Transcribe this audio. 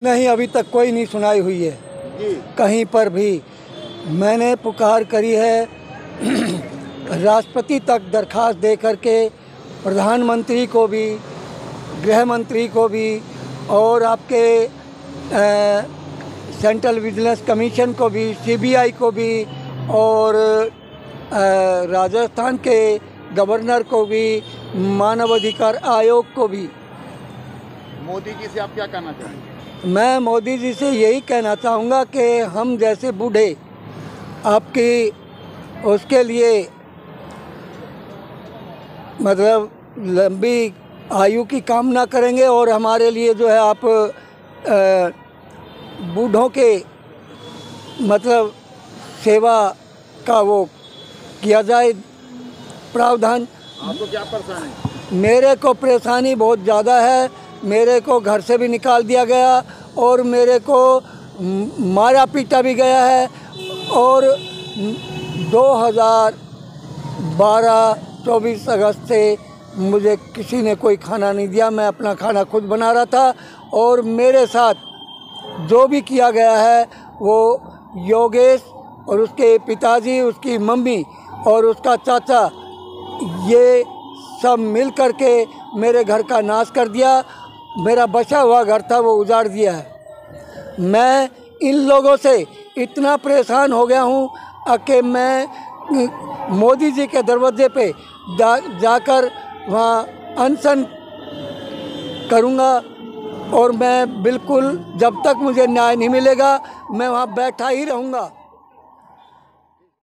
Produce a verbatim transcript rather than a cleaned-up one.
नहीं, अभी तक कोई नहीं सुनाई हुई है जी। कहीं पर भी मैंने पुकार करी है राष्ट्रपति तक दरखास्त दे करके, प्रधानमंत्री को भी, गृह मंत्री को भी, और आपके आ, सेंट्रल विजिलेंस कमीशन को भी, सीबीआई को भी, और आ, राजस्थान के गवर्नर को भी, मानवाधिकार आयोग को भी। मोदी जी से आप क्या कहना चाहेंगे? मैं मोदी जी से यही कहना चाहूँगा कि हम जैसे बूढ़े आपकी उसके लिए मतलब लंबी आयु की कामना करेंगे, और हमारे लिए जो है आप बूढ़ों के मतलब सेवा का वो किया जाए प्रावधान। आपको क्या परेशानी है? मेरे को परेशानी बहुत ज़्यादा है। मेरे को घर से भी निकाल दिया गया और मेरे को मारा पीटा भी गया है, और दो हज़ार बारह चौबीस अगस्त से मुझे किसी ने कोई खाना नहीं दिया। मैं अपना खाना खुद बना रहा था, और मेरे साथ जो भी किया गया है वो योगेश और उसके पिताजी, उसकी मम्मी और उसका चाचा, ये सब मिल कर के मेरे घर का नाश कर दिया। मेरा बचा हुआ घर था वो उजाड़ दिया है। मैं इन लोगों से इतना परेशान हो गया हूँ कि मैं मोदी जी के दरवाजे पे जा जाकर वहाँ अनशन करूँगा, और मैं बिल्कुल जब तक मुझे न्याय नहीं मिलेगा मैं वहाँ बैठा ही रहूँगा।